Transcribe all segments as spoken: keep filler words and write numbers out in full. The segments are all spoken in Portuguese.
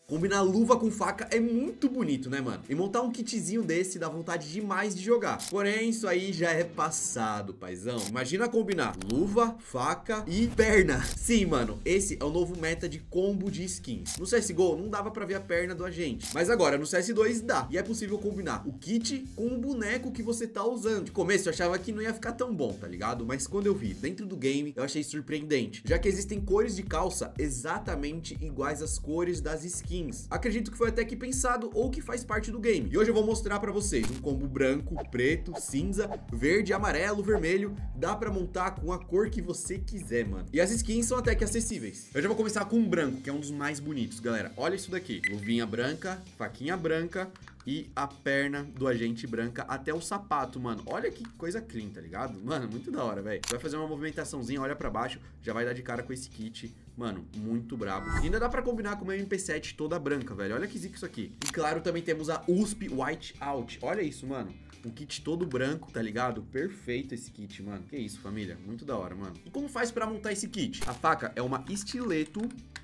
Combinar luva com faca é muito bonito, né, mano? E montar um kitzinho desse dá vontade demais de jogar. Porém, isso aí já é passado, paizão. Imagina combinar luva, faca e perna. Sim, mano, esse é o novo meta de combo de skins. No C S G O não dava pra ver a perna do agente, mas agora no C S dois dá. E é possível combinar o kit com o boneco que você tá usando. De começo eu achava que não ia ficar tão bom, tá ligado? Mas quando eu vi dentro do game, eu achei surpreendente. Já que existem cores de calça exatamente iguais às cores das skins. Acredito que foi até que pensado ou que faz parte do game. E hoje eu vou mostrar pra vocês um combo branco, preto, cinza, verde, amarelo, vermelho. Dá pra montar com a cor que você quiser, mano. E as skins são até que acessíveis. Eu já vou começar com um branco, que é um dos mais bonitos, galera. Olha isso daqui. Luvinha branca, faquinha branca e a perna do agente branca até o sapato, mano. Olha que coisa clean, tá ligado? Mano, muito da hora, velho. Vai fazer uma movimentaçãozinha, olha pra baixo, já vai dar de cara com esse kit. Mano, muito brabo. E ainda dá pra combinar com uma M P sete toda branca, velho. Olha que zica isso aqui. E claro, também temos a U S P White Out. Olha isso, mano. Um kit todo branco, tá ligado? Perfeito esse kit, mano. Que isso, família. Muito da hora, mano. E como faz pra montar esse kit? A faca é uma Stiletto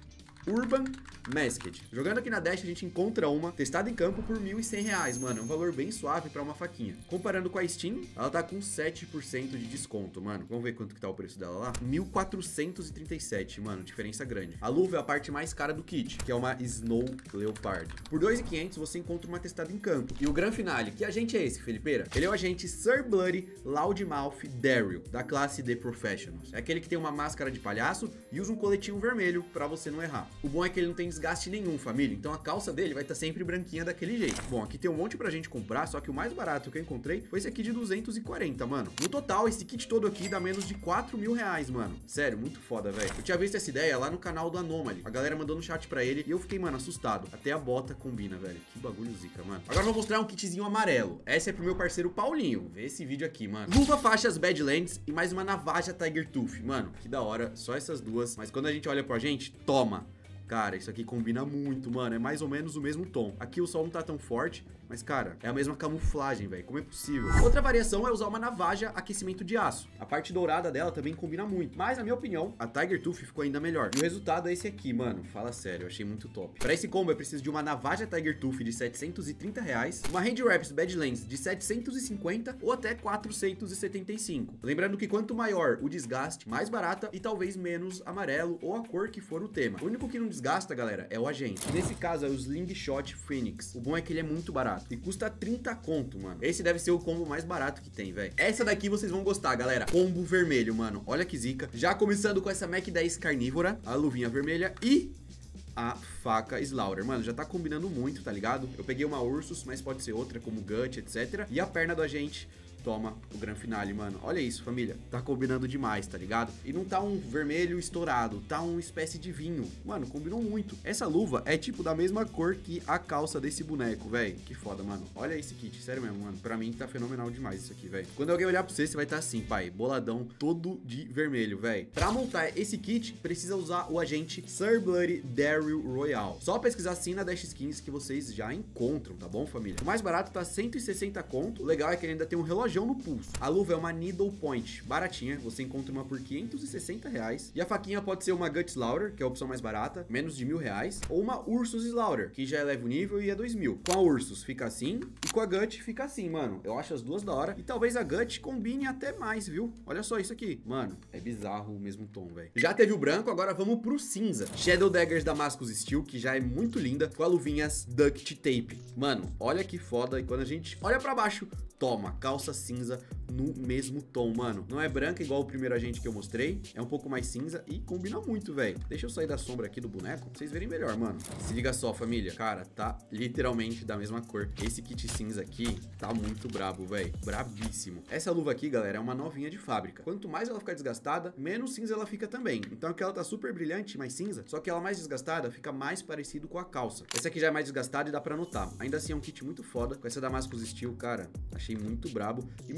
Urban Masked. Jogando aqui na Dash a gente encontra uma testada em campo por mil e cem reais, mano. É um valor bem suave pra uma faquinha. Comparando com a Steam, ela tá com sete por cento de desconto, mano. Vamos ver quanto que tá o preço dela lá? mil quatrocentos e trinta e sete, mano. Diferença grande. A luva é a parte mais cara do kit, que é uma Snow Leopard. Por dois mil e quinhentos você encontra uma testada em campo. E o Gran Finale, que agente é esse, Felipeira? Ele é o agente Sir Bloody Loudmouth Daryl, da classe The Professionals. É aquele que tem uma máscara de palhaço e usa um coletinho vermelho pra você não errar. O bom é que ele não tem desgaste nenhum, família. Então a calça dele vai estar sempre branquinha daquele jeito. Bom, aqui tem um monte pra gente comprar, só que o mais barato que eu encontrei foi esse aqui de duzentos e quarenta, mano. No total, esse kit todo aqui dá menos de quatro mil reais, mano. Sério, muito foda, velho. Eu tinha visto essa ideia lá no canal do Anomaly. A galera mandou no chat pra ele e eu fiquei, mano, assustado. Até a bota combina, velho. Que bagulho zica, mano. Agora eu vou mostrar um kitzinho amarelo. Essa é pro meu parceiro Paulinho. Vê esse vídeo aqui, mano. Luva, faixas, Badlands e mais uma navaja Tiger Tooth. Mano, que da hora. Só essas duas. Mas quando a gente olha pra gente, toma. Cara, isso aqui combina muito, mano. É mais ou menos o mesmo tom. Aqui o sol não tá tão forte, mas, cara, é a mesma camuflagem, velho. Como é possível? Outra variação é usar uma navaja aquecimento de aço. A parte dourada dela também combina muito. Mas, na minha opinião, a Tiger Tooth ficou ainda melhor. E o resultado é esse aqui, mano. Fala sério, eu achei muito top. Pra esse combo, eu preciso de uma navaja Tiger Tooth de setecentos e trinta reais, uma Hand Wraps Badlands de setecentos e cinquenta ou até quatrocentos e setenta e cinco. Lembrando que quanto maior o desgaste, mais barata e talvez menos amarelo ou a cor que for o tema. O único que não desgasta, galera, é o agente. Nesse caso é o Slingshot Phoenix. O bom é que ele é muito barato e custa trinta conto, mano. Esse deve ser o combo mais barato que tem, velho. Essa daqui vocês vão gostar, galera. Combo vermelho, mano. Olha que zica. Já começando com essa Mac dez carnívora, a luvinha vermelha e a faca Slaughter. Mano, já tá combinando muito, tá ligado? Eu peguei uma Ursus, mas pode ser outra, como Gut, etcétera. E a perna do agente toma o Gran Finale, mano. Olha isso, família. Tá combinando demais, tá ligado? E não tá um vermelho estourado, tá uma espécie de vinho. Mano, combinou muito. Essa luva é tipo da mesma cor que a calça desse boneco, velho. Que foda, mano. Olha esse kit, sério mesmo, mano. Pra mim tá fenomenal demais isso aqui, velho. Quando alguém olhar pra você, você vai estar tá assim, pai, boladão, todo de vermelho, velho. Pra montar esse kit, precisa usar o agente Sir Bloody Daryl Royal. Só pesquisar assim na Dash Skins que vocês já encontram, tá bom, família? O mais barato tá cento e sessenta conto. O legal é que ele ainda tem um relógio no pulso. A luva é uma Needle Point, baratinha, você encontra uma por quinhentos e sessenta reais. E a faquinha pode ser uma Gut Slaughter, que é a opção mais barata, menos de mil reais, ou uma Ursus Slaughter, que já eleva o nível e é dois mil. Com a Ursus fica assim, e com a Gut fica assim, mano. Eu acho as duas da hora, e talvez a Gut combine até mais, viu? Olha só isso aqui. Mano, é bizarro o mesmo tom, velho. Já teve o branco, agora vamos pro cinza. Shadow Daggers Damascus Steel, que já é muito linda, com a luvinhas Duct Tape. Mano, olha que foda, e quando a gente olha pra baixo, toma, calça cinza no mesmo tom, mano. Não é branca igual o primeiro agente que eu mostrei, é um pouco mais cinza e combina muito, velho. Deixa eu sair da sombra aqui do boneco pra vocês verem melhor, mano. Se liga só, família. Cara, tá literalmente da mesma cor. Esse kit cinza aqui tá muito brabo, velho. Brabíssimo. Essa luva aqui, galera, é uma novinha de fábrica. Quanto mais ela ficar desgastada, menos cinza ela fica também. Então aqui ela tá super brilhante, mais cinza, só que ela mais desgastada fica mais parecido com a calça. Essa aqui já é mais desgastada e dá pra notar. Ainda assim é um kit muito foda. Com essa Damascus Steel, cara, achei muito brabo. E, mano, não é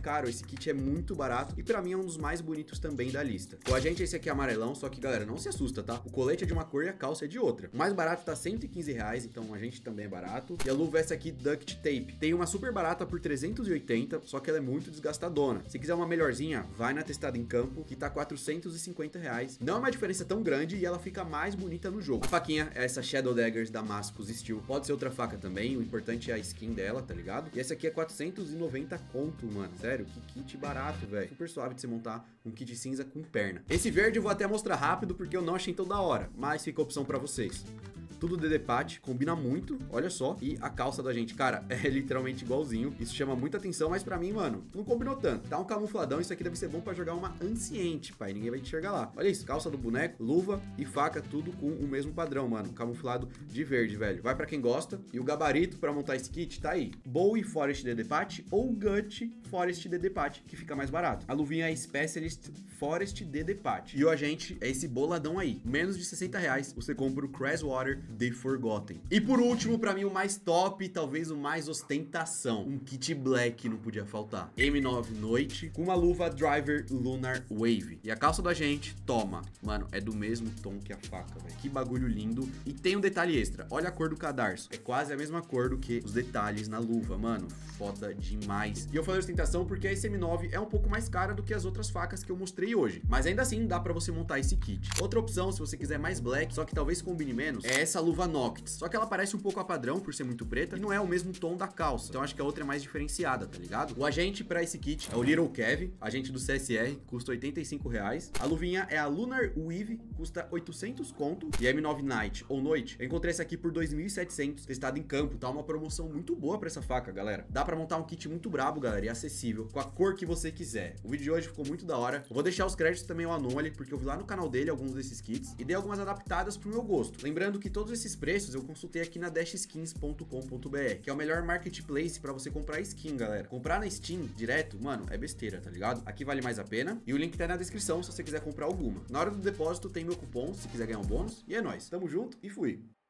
caro, esse kit é muito barato e pra mim é um dos mais bonitos também da lista. O agente esse aqui é amarelão, só que galera, não se assusta, tá? O colete é de uma cor e a calça é de outra. O mais barato tá cento e quinze reais, então o agente também é barato. E a luva essa aqui, Duct Tape, tem uma super barata por trezentos e oitenta, só que ela é muito desgastadona. Se quiser uma melhorzinha, vai na Testada em Campo, que tá quatrocentos e cinquenta reais. Não é uma diferença tão grande e ela fica mais bonita no jogo. A faquinha é essa Shadow Daggers Damascus Steel. Pode ser outra faca também, o importante é a skin dela, tá ligado? E essa aqui é quatrocentos e noventa conto, mano. Sério, que kit barato, velho. Super suave de você montar um kit cinza com perna. Esse verde eu vou até mostrar rápido porque eu não achei tão da hora, mas fica a opção pra vocês. Tudo D D Patch, combina muito, olha só. E a calça da gente, cara, é literalmente igualzinho. Isso chama muita atenção, mas pra mim, mano, não combinou tanto. Tá um camufladão, isso aqui deve ser bom pra jogar uma Anciente, pai. Ninguém vai te enxergar lá. Olha isso, calça do boneco, luva e faca, tudo com o mesmo padrão, mano. Camuflado de verde, velho. Vai pra quem gosta. E o gabarito pra montar esse kit tá aí. Bowie Forest D D Patch ou Gut Forest D D Patch, que fica mais barato. A luvinha é Specialist Forest D D Patch. E o agente é esse boladão aí. Menos de sessenta reais, você compra o Crashwater The Forgotten. E por último, pra mim o mais top, talvez o mais ostentação, um kit black não podia faltar. M nove Noite com uma luva Driver Lunar Wave. E a calça da gente, toma. Mano, é do mesmo tom que a faca, velho. Que bagulho lindo. E tem um detalhe extra. Olha a cor do cadarço. É quase a mesma cor do que os detalhes na luva, mano. Foda demais. E eu falei ostentação porque a M nove é um pouco mais cara do que as outras facas que eu mostrei hoje. Mas ainda assim, dá pra você montar esse kit. Outra opção, se você quiser mais black, só que talvez combine menos, é essa luva Noctis. Só que ela parece um pouco a padrão por ser muito preta e não é o mesmo tom da calça. Então acho que a outra é mais diferenciada, tá ligado? O agente pra esse kit é o Little Kev, agente do C S R, custa oitenta e cinco reais. A luvinha é a Lunar Weave, custa oitocentos conto. E M nove Night ou Noite, eu encontrei essa aqui por dois mil e setecentos, testada em campo, tá? Uma promoção muito boa pra essa faca, galera. Dá pra montar um kit muito brabo, galera, e acessível, com a cor que você quiser. O vídeo de hoje ficou muito da hora. Eu vou deixar os créditos também ao Anomaly, porque eu vi lá no canal dele alguns desses kits e dei algumas adaptadas pro meu gosto. Lembrando que todos esses preços eu consultei aqui na dash skins ponto com ponto br, que é o melhor marketplace pra você comprar skin, galera. Comprar na Steam direto, mano, é besteira, tá ligado? Aqui vale mais a pena e o link tá aí na descrição se você quiser comprar alguma. Na hora do depósito tem meu cupom, se quiser ganhar um bônus. E é nóis, tamo junto e fui!